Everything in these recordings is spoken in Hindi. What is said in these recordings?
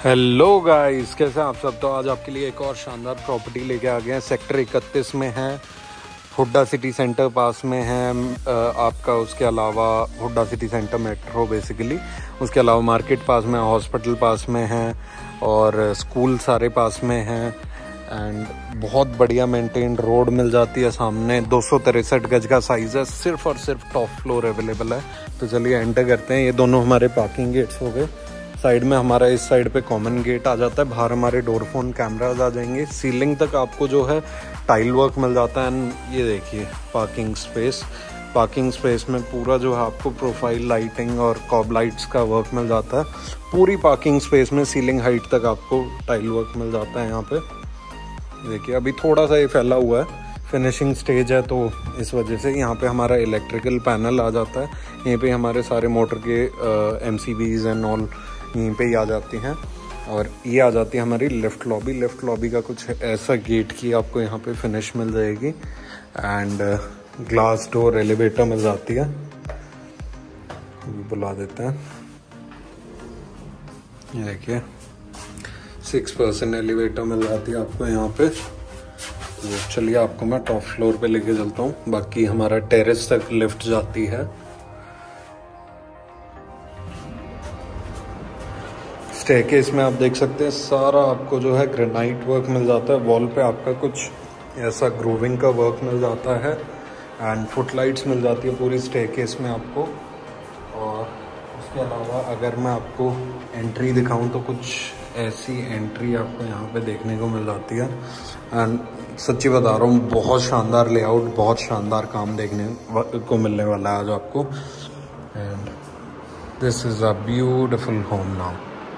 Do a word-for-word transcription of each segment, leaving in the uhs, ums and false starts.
हेलो गाइस, कैसे हैं आप सब। तो आज आपके लिए एक और शानदार प्रॉपर्टी लेके आ गए हैं। सेक्टर इकतीस में है, हुड्डा सिटी सेंटर पास में है आपका। उसके अलावा Huda city centre metro basically, उसके अलावा मार्केट पास में, हॉस्पिटल पास में है और स्कूल सारे पास में हैं। एंड बहुत बढ़िया मेंटेन्ड रोड मिल जाती है सामने। दो सौ तिरसठ गज का साइज़ है, सिर्फ और सिर्फ टॉप फ्लोर अवेलेबल है। तो चलिए एंटर करते हैं। ये दोनों हमारे पार्किंग गेट्स हो गए। साइड में हमारा इस साइड पे कॉमन गेट आ जाता है। बाहर हमारे डोर फोन कैमराज आ जाएंगे। सीलिंग तक आपको जो है टाइल वर्क मिल जाता है। एंड ये देखिए पार्किंग स्पेस, पार्किंग स्पेस में पूरा जो है आपको प्रोफाइल लाइटिंग और कॉब लाइट्स का वर्क मिल जाता है। पूरी पार्किंग स्पेस में सीलिंग हाइट तक आपको टाइल वर्क मिल जाता है। यहाँ पे देखिए अभी थोड़ा सा ये फैला हुआ है, फिनिशिंग स्टेज है, तो इस वजह से यहाँ पे हमारा इलेक्ट्रिकल पैनल आ जाता है। यहीं पे हमारे सारे मोटर के एम सी बीज एंड ऑल यहीं पे ही आ जाती हैं। और ये आ जाती है हमारी लिफ्ट लॉबी। लिफ्ट लॉबी का कुछ ऐसा गेट की आपको यहाँ पे फिनिश मिल जाएगी। एंड ग्लास डोर एलिवेटर मिल जाती है, बुला देते हैं। ये देखिए सिक्स परसेंट एलिवेटर मिल जाती है आपको यहाँ पे। तो चलिए आपको मैं टॉप फ्लोर पे लेके चलता हूँ। बाकी हमारा टेरेस तक लिफ्ट जाती है। स्टेयरकेस में आप देख सकते हैं सारा आपको जो है ग्रेनाइट वर्क मिल जाता है। वॉल पे आपका कुछ ऐसा ग्रूविंग का वर्क मिल जाता है। एंड फुट लाइट्स मिल जाती है पूरी स्टेयरकेस में आपको। और उसके अलावा अगर मैं आपको एंट्री दिखाऊं तो कुछ ऐसी एंट्री आपको यहाँ पे देखने को मिल जाती है। एंड सच्ची बता रहा हूँ, बहुत शानदार लेआउट, बहुत शानदार काम देखने को मिलने वाला है आज आपको। And this is a beautiful home now.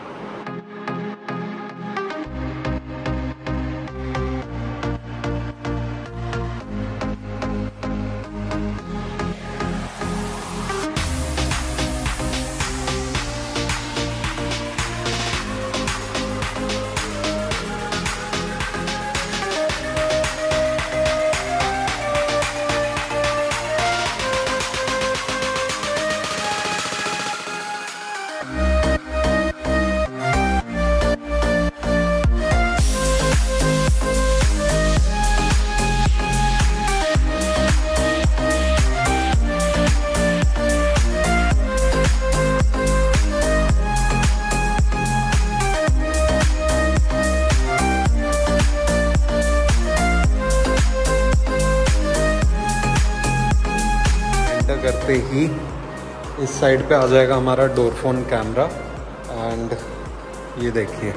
करते ही इस साइड पे आ जाएगा हमारा डोर फोन कैमरा। एंड ये देखिए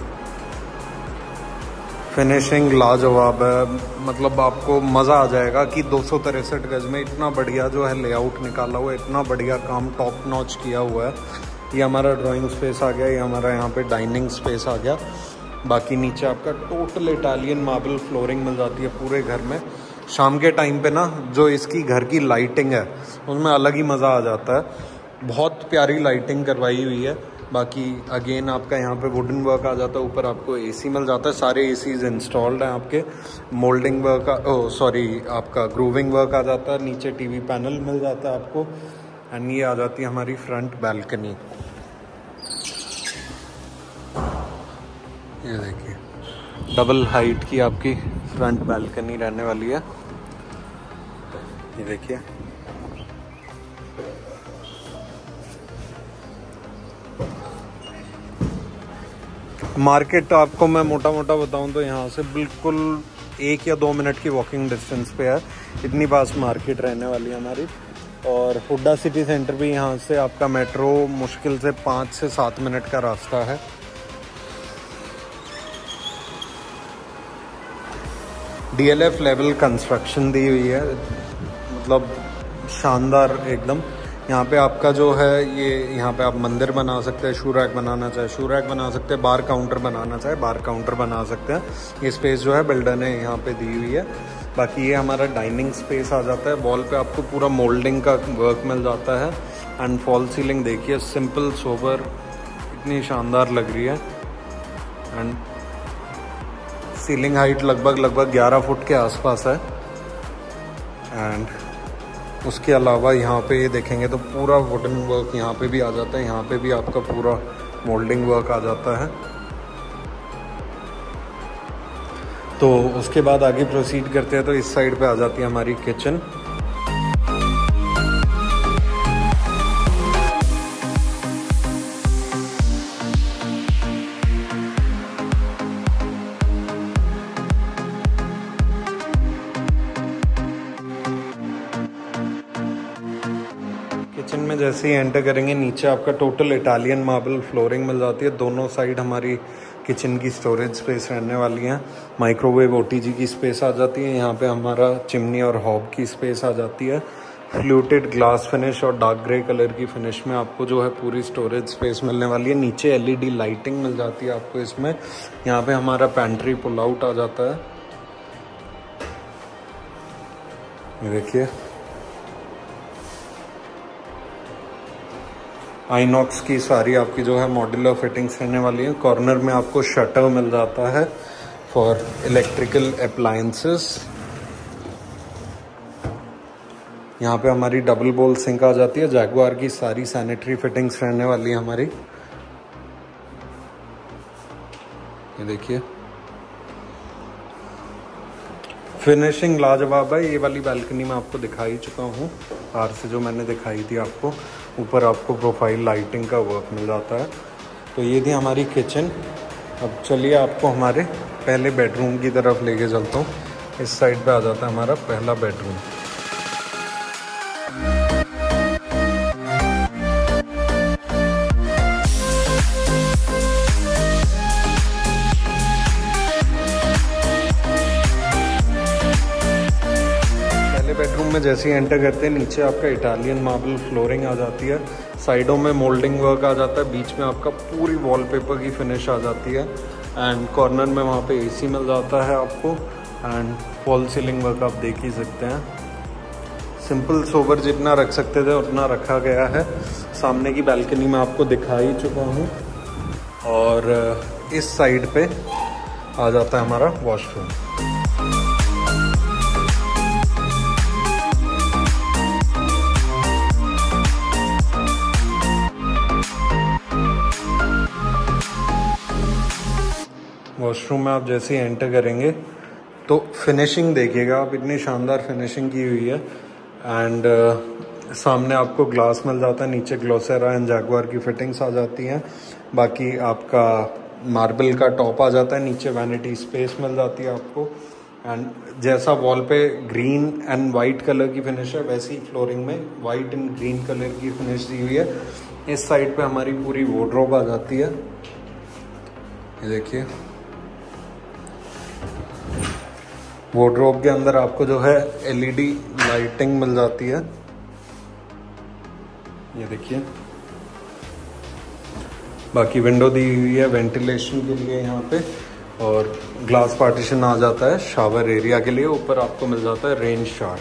फिनिशिंग लाजवाब है। मतलब आपको मज़ा आ जाएगा कि दो सौ तिरसठ गज में इतना बढ़िया जो है लेआउट निकाला हुआ है, इतना बढ़िया काम टॉप नॉच किया हुआ है। ये हमारा ड्राइंग स्पेस आ गया, ये हमारा यहाँ पे डाइनिंग स्पेस आ गया। बाकी नीचे आपका टोटल इटालियन मार्बल फ्लोरिंग मिल जाती है पूरे घर में। शाम के टाइम पे ना जो इसकी घर की लाइटिंग है उसमें अलग ही मज़ा आ जाता है। बहुत प्यारी लाइटिंग करवाई हुई है। बाकी अगेन आपका यहाँ पे वुडन वर्क आ जाता है। ऊपर आपको एसी मिल जाता है, सारे एसीज इंस्टॉल्ड हैं आपके। मोल्डिंग वर्क, ओ सॉरी आपका ग्रूविंग वर्क आ जाता है। नीचे टीवी पैनल मिल जाता है आपको। एंड ये आ जाती है हमारी फ्रंट बैल्कनी। ये देखिए डबल हाइट की आपकी फ्रंट बैल्कनी रहने वाली है। ये देखिए मार्केट आपको मैं मोटा मोटा बताऊं तो यहाँ से बिल्कुल एक या दो मिनट की वॉकिंग डिस्टेंस पे है। इतनी पास मार्केट रहने वाली है हमारी। और हुड्डा सिटी सेंटर भी यहाँ से आपका मेट्रो मुश्किल से पाँच से सात मिनट का रास्ता है। डी एल एफ लेवल कंस्ट्रक्शन दी हुई है, मतलब शानदार एकदम। यहाँ पे आपका जो है ये यहाँ पे आप मंदिर बना सकते हैं, शू रैक बनाना चाहे शू रैक बना सकते हैं, बार काउंटर बनाना चाहे बार काउंटर बना सकते हैं। ये स्पेस जो है बिल्डर ने यहाँ पे दी हुई है। बाकी ये हमारा डाइनिंग स्पेस आ जाता है। वॉल पे आपको पूरा मोल्डिंग का वर्क मिल जाता है। एंड फॉल सीलिंग देखिए सिंपल सोबर, इतनी शानदार लग रही है। एंड सीलिंग हाइट लगभग लगभग ग्यारह फुट के आसपास है। एंड उसके अलावा यहाँ पे ये देखेंगे तो पूरा वुडन वर्क यहाँ पे भी आ जाता है। यहाँ पे भी आपका पूरा मोल्डिंग वर्क आ जाता है। तो उसके बाद आगे प्रोसीड करते हैं। तो इस साइड पे आ जाती है हमारी किचन। किचन में जैसे ही एंटर करेंगे नीचे आपका टोटल इटालियन मार्बल फ्लोरिंग मिल जाती है। दोनों साइड हमारी किचन की स्टोरेज स्पेस रहने वाली है। माइक्रोवेव ओटीजी की स्पेस आ जाती है। यहाँ पे हमारा चिमनी और हॉब की स्पेस आ जाती है। फ्लूटेड ग्लास फिनिश और डार्क ग्रे कलर की फिनिश में आपको जो है पूरी स्टोरेज स्पेस मिलने वाली है। नीचे एलईडी लाइटिंग मिल जाती है आपको इसमें। यहाँ पे हमारा पैंट्री पुल आउट आ जाता है, ये देखिए। आइनॉक्स की सारी आपकी जो है मॉड्यूलर फिटिंग्स रहने वाली है। कॉर्नर में आपको शटर मिल जाता है फॉर इलेक्ट्रिकल अप्लायंसेस। यहाँ पे हमारी डबल बोल सिंक आ जाती है। जैगुआर की सारी सैनिटरी फिटिंग्स रहने वाली है हमारी, ये देखिए। फिनिशिंग लाजवाब है। ये वाली बालकनी में आपको दिखा ही चुका हूँ बाहर से, जो मैंने दिखाई थी आपको। ऊपर आपको प्रोफाइल लाइटिंग का वर्क मिल जाता है। तो ये थी हमारी किचन। अब चलिए आपको हमारे पहले बेडरूम की तरफ लेके चलता हूँ। इस साइड पे आ जाता है हमारा पहला बेडरूम। बेडरूम में जैसे ही एंटर करते हैं नीचे आपका इटालियन मार्बल फ्लोरिंग आ जाती है। साइडों में मोल्डिंग वर्क आ जाता है। बीच में आपका पूरी वॉलपेपर की फिनिश आ जाती है। एंड कॉर्नर में वहाँ पे एसी मिल जाता है आपको। एंड फॉल सीलिंग वर्क आप देख ही सकते हैं। सिंपल सोबर जितना रख सकते थे उतना रखा गया है। सामने की बालकनी में आपको दिखा ही चुका हूँ। और इस साइड पे आ जाता है हमारा वॉशरूम। वॉशरूम में आप जैसे ही एंटर करेंगे तो फिनिशिंग देखिएगा आप, इतनी शानदार फिनिशिंग की हुई है। एंड uh, सामने आपको ग्लास मिल जाता है। नीचे ग्लोसेरा एंड जैगुआर की फिटिंग्स आ जाती हैं। बाकी आपका मार्बल का टॉप आ जाता है। नीचे वैनिटी स्पेस मिल जाती है आपको। एंड जैसा वॉल पे ग्रीन एंड वाइट कलर की फिनिश है, वैसी फ्लोरिंग में वाइट एंड ग्रीन कलर की फिनिश दी हुई है। इस साइड पे हमारी पूरी वार्डरोब आ जाती है, ये देखिए। वार्डरोब के अंदर आपको जो है एलईडी लाइटिंग मिल जाती है, ये देखिए। बाकी विंडो दी हुई है वेंटिलेशन के लिए यहाँ पे। और ग्लास पार्टीशन आ जाता है शावर एरिया के लिए। ऊपर आपको मिल जाता है रेन शावर।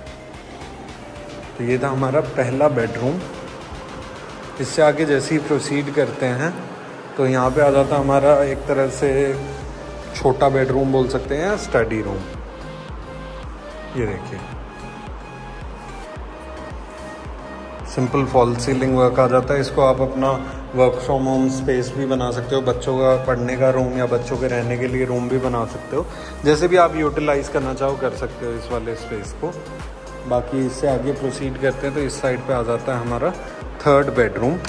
तो ये था हमारा पहला बेडरूम। इससे आगे जैसे ही प्रोसीड करते हैं तो यहाँ पे आ जाता है हमारा एक तरह से छोटा बेडरूम बोल सकते हैं या स्टडी रूम, ये देखिए। सिंपल फॉल सीलिंग वर्क आ जाता है। इसको आप अपना वर्क फ्रॉम होम स्पेस भी बना सकते हो। बच्चों का पढ़ने का रूम या बच्चों के रहने के लिए रूम भी बना सकते हो। जैसे भी आप यूटिलाइज करना चाहो कर सकते हो इस वाले स्पेस को। बाकी इससे आगे प्रोसीड करते हैं तो इस साइड पे आ जाता है हमारा थर्ड बेडरूम।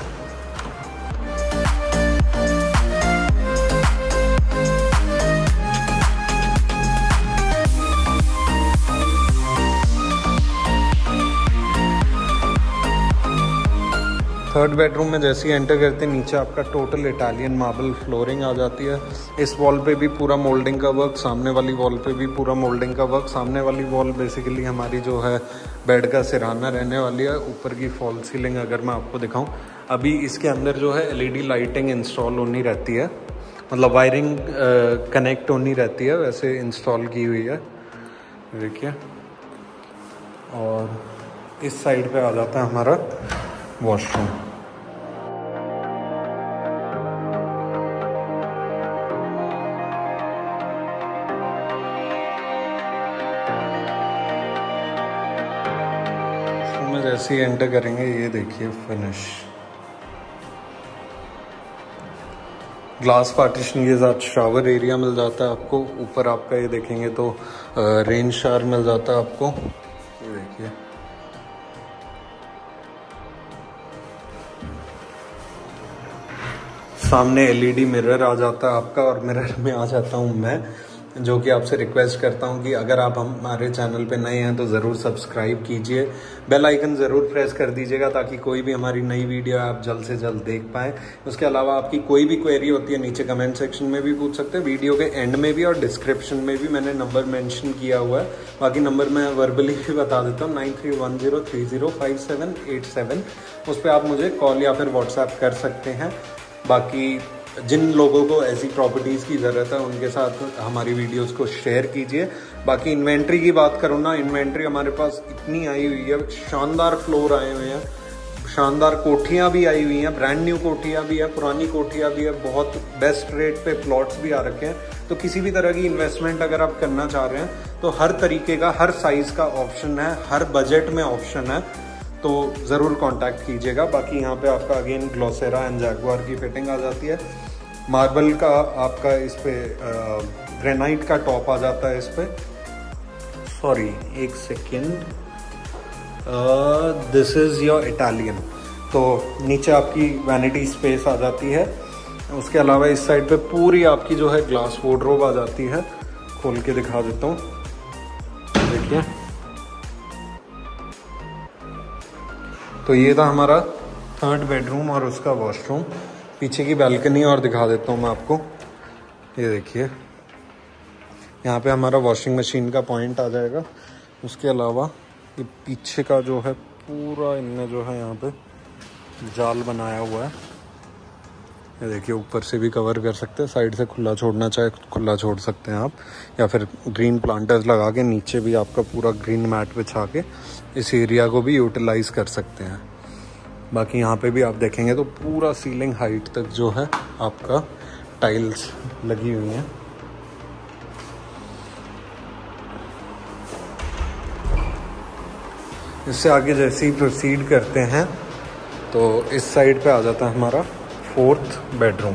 थर्ड बेडरूम में जैसे ही एंटर करते हैं नीचे आपका टोटल इटालियन मार्बल फ्लोरिंग आ जाती है। इस वॉल पे भी पूरा मोल्डिंग का वर्क, सामने वाली वॉल पे भी पूरा मोल्डिंग का वर्क। सामने वाली वॉल बेसिकली हमारी जो है बेड का सिरहाना रहने वाली है। ऊपर की फॉल सीलिंग अगर मैं आपको दिखाऊं, अभी इसके अंदर जो है एलईडी लाइटिंग इंस्टॉल होनी रहती है, मतलब वायरिंग कनेक्ट होनी रहती है, वैसे इंस्टॉल की हुई है, देखिए। और इस साइड पे आ जाता है हमारा वॉशरूम। में जैसे ही एंटर करेंगे ये देखिए फिनिश, ग्लास पार्टीशन के साथ शावर एरिया मिल जाता है आपको। ऊपर आपका ये देखेंगे तो रेन शावर मिल जाता है आपको, ये देखिए। सामने एलईडी मिरर आ जाता है आपका, और मिरर में आ जाता हूँ मैं, जो कि आपसे रिक्वेस्ट करता हूं कि अगर आप हमारे चैनल पे नए हैं तो ज़रूर सब्सक्राइब कीजिए, बेल आइकन ज़रूर प्रेस कर दीजिएगा ताकि कोई भी हमारी नई वीडियो आप जल्द से जल्द देख पाएँ। उसके अलावा आपकी कोई भी क्वेरी होती है नीचे कमेंट सेक्शन में भी पूछ सकते हैं, वीडियो के एंड में भी और डिस्क्रिप्शन में भी मैंने नंबर मेंशन किया हुआ है। बाकी नंबर मैं वर्बली भी बता देता हूँ, nine three one zero three zero five seven eight seven. उस पर आप मुझे कॉल या फिर व्हाट्सएप कर सकते हैं। बाकी जिन लोगों को ऐसी प्रॉपर्टीज़ की ज़रूरत है उनके साथ हमारी वीडियोस को शेयर कीजिए। बाकी इन्वेंट्री की बात करूँ ना, इन्वेंट्री हमारे पास इतनी आई हुई है, शानदार फ्लोर आए हुए हैं, शानदार कोठियाँ भी आई हुई हैं, ब्रांड न्यू कोठियाँ भी है, पुरानी कोठियाँ भी है, बहुत बेस्ट रेट पे प्लॉट्स भी आ रखे हैं। तो किसी भी तरह की इन्वेस्टमेंट अगर आप करना चाह रहे हैं तो हर तरीके का, हर साइज़ का ऑप्शन है, हर बजट में ऑप्शन है, तो ज़रूर कांटेक्ट कीजिएगा। बाकी यहाँ पे आपका अगेन ग्लोसेरा एंड जैगुआर की फिटिंग आ जाती है। मार्बल का आपका इस पे ग्रेनाइट का टॉप आ जाता है इस पे। सॉरी एक second, this is your Italian. तो नीचे आपकी वैनिटी स्पेस आ जाती है। उसके अलावा इस साइड पे पूरी आपकी जो है ग्लास वार्डरोब आ जाती है। खोल के दिखा देता हूँ, देखिए। तो ये था हमारा थर्ड बेडरूम और उसका वॉशरूम। पीछे की बैल्कनी और दिखा देता हूँ मैं आपको, ये देखिए। यहाँ पे हमारा वॉशिंग मशीन का पॉइंट आ जाएगा। उसके अलावा ये पीछे का जो है पूरा इनने जो है यहाँ पे जाल बनाया हुआ है, ये देखिए। ऊपर से भी कवर कर सकते हैं, साइड से खुला छोड़ना चाहे खुला छोड़ सकते हैं आप, या फिर ग्रीन प्लांटर्स लगा के नीचे भी आपका पूरा ग्रीन मैट बिछा के इस एरिया को भी यूटिलाइज कर सकते हैं। बाकी यहाँ पे भी आप देखेंगे तो पूरा सीलिंग हाइट तक जो है आपका टाइल्स लगी हुई हैं। इससे आगे जैसे ही प्रोसीड करते हैं तो इस साइड पे आ जाता है हमारा फोर्थ बेडरूम।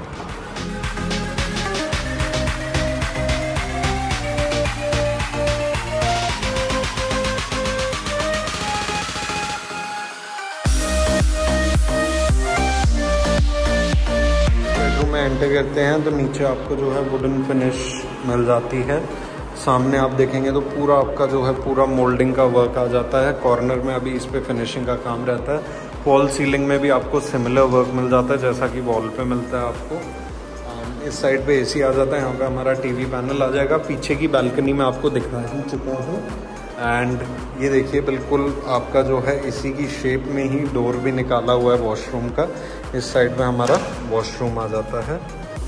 एंटर करते हैं तो नीचे आपको जो है वुडन फिनिश मिल जाती है। सामने आप देखेंगे तो पूरा आपका जो है पूरा मोल्डिंग का वर्क आ जाता है। कॉर्नर में अभी इस पे फिनिशिंग का काम रहता है। वॉल सीलिंग में भी आपको सिमिलर वर्क मिल जाता है जैसा कि वॉल पे मिलता है आपको। इस साइड पे एसी आ जाता है। यहाँ पे हमारा टीवी पैनल आ जाएगा। पीछे की बैल्कनी में आपको दिखा ही चुका हूँ। एंड ये देखिए बिल्कुल आपका जो है इसी की शेप में ही डोर भी निकाला हुआ है वॉशरूम का। इस साइड में हमारा वॉशरूम आ जाता है।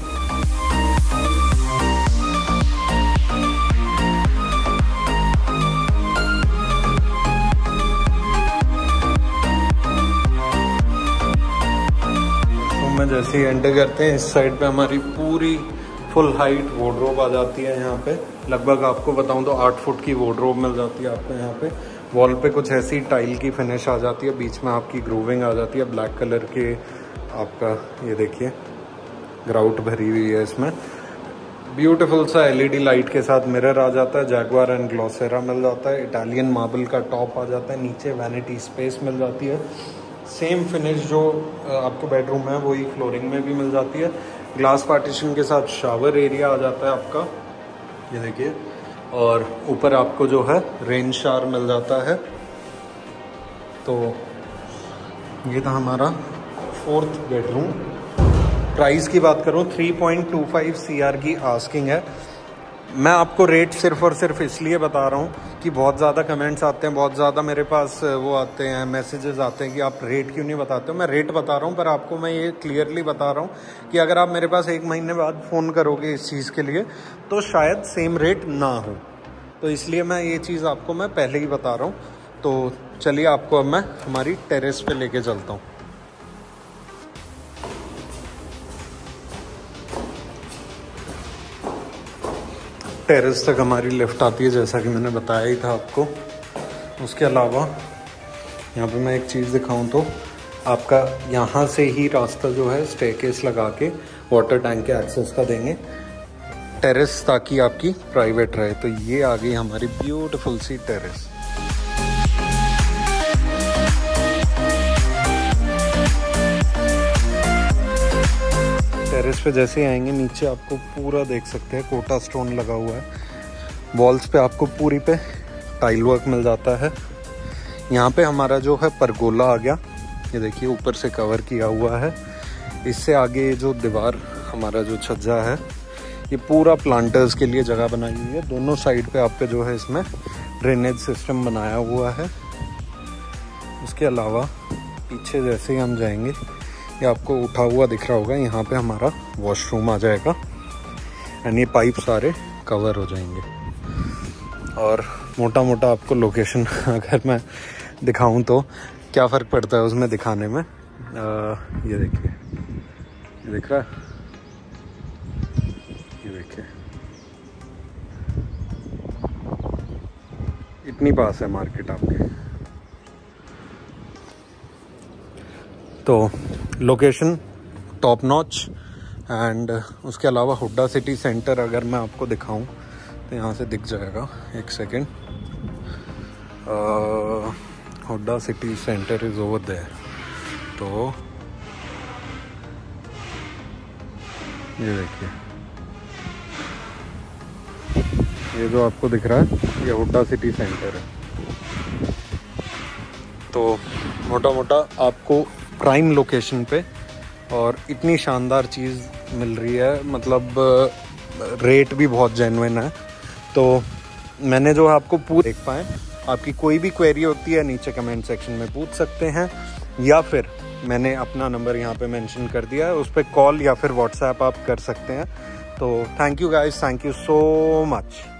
वॉशरूम में जैसे ही एंटर करते हैं इस साइड पे हमारी पूरी फुल हाइट वार्डरोब आ जाती है। यहाँ पे लगभग आपको बताऊं तो आठ फुट की वार्डरोब मिल जाती है आपको। यहाँ पे वॉल पे कुछ ऐसी टाइल की फिनिश आ जाती है, बीच में आपकी ग्रूविंग आ जाती है ब्लैक कलर के। आपका ये देखिए ग्राउट भरी हुई है इसमें। ब्यूटीफुल सा एलईडी लाइट के साथ मिरर आ जाता है। जैगुआर एंड ग्लोसेरा मिल जाता है। इटालियन मार्बल का टॉप आ जाता है। नीचे वैनिटी स्पेस मिल जाती है। सेम फिनिश जो आपको बेडरूम है वही फ्लोरिंग में भी मिल जाती है। ग्लास पार्टीशन के साथ शावर एरिया आ जाता है आपका, ये देखिए। और ऊपर आपको जो है रेन शावर मिल जाता है। तो ये था हमारा फोर्थ बेडरूम। प्राइस की बात करूँ three point two five C R की आस्किंग है। मैं आपको रेट सिर्फ और सिर्फ इसलिए बता रहा हूँ कि बहुत ज़्यादा कमेंट्स आते हैं, बहुत ज़्यादा मेरे पास वो आते हैं, मैसेजेस आते हैं कि आप रेट क्यों नहीं बताते हो। मैं रेट बता रहा हूँ, पर आपको मैं ये क्लियरली बता रहा हूँ कि अगर आप मेरे पास एक महीने बाद फ़ोन करोगे इस चीज़ के लिए तो शायद सेम रेट ना हो। तो इसलिए मैं ये चीज़ आपको मैं पहले ही बता रहा हूँ। तो चलिए आपको अब मैं हमारी टेरेस पे लेके चलता हूँ। टेरेस तक हमारी लिफ्ट आती है जैसा कि मैंने बताया ही था आपको। उसके अलावा यहाँ पे मैं एक चीज़ दिखाऊं तो आपका यहाँ से ही रास्ता जो है स्टेयरकेस लगा के वाटर टैंक के एक्सेस का देंगे, टेरेस ताकि आपकी प्राइवेट रहे। तो ये आ गई हमारी ब्यूटीफुल सी टेरेस। टेरेस पे जैसे ही आएंगे नीचे आपको पूरा देख सकते हैं कोटा स्टोन लगा हुआ है। वॉल्स पे आपको पूरी पे टाइल वर्क मिल जाता है। यहाँ पे हमारा जो है परगोला आ गया, ये देखिए ऊपर से कवर किया हुआ है। इससे आगे जो दीवार हमारा जो छज्जा है, ये पूरा प्लांटर्स के लिए जगह बनाई हुई है। दोनों साइड पे आपके जो है इसमें ड्रेनेज सिस्टम बनाया हुआ है। उसके अलावा पीछे जैसे ही हम जाएंगे, ये आपको उठा हुआ दिख रहा होगा, यहाँ पे हमारा वॉशरूम आ जाएगा एंड ये पाइप सारे कवर हो जाएंगे। और मोटा मोटा आपको लोकेशन अगर मैं दिखाऊं तो क्या फ़र्क पड़ता है उसमें दिखाने में। आ, ये देखिए, ये दिख रहा है, ये देखिए इतनी पास है मार्केट आपके। तो लोकेशन टॉप नॉच एंड उसके अलावा हुड्डा सिटी सेंटर अगर मैं आपको दिखाऊं तो यहाँ से दिख जाएगा, एक second. Huda city centre is over there. तो ये देखिए, ये जो आपको दिख रहा है ये हुड्डा सिटी सेंटर है। तो मोटा मोटा आपको प्राइम लोकेशन पे और इतनी शानदार चीज़ मिल रही है, मतलब रेट भी बहुत जेन्युइन है। तो मैंने जो आपको पूरा देख पाए, आपकी कोई भी क्वेरी होती है नीचे कमेंट सेक्शन में पूछ सकते हैं, या फिर मैंने अपना नंबर यहाँ पे मेंशन कर दिया है, उस पर कॉल या फिर व्हाट्सएप आप कर सकते हैं। तो thank you guys, thank you so much.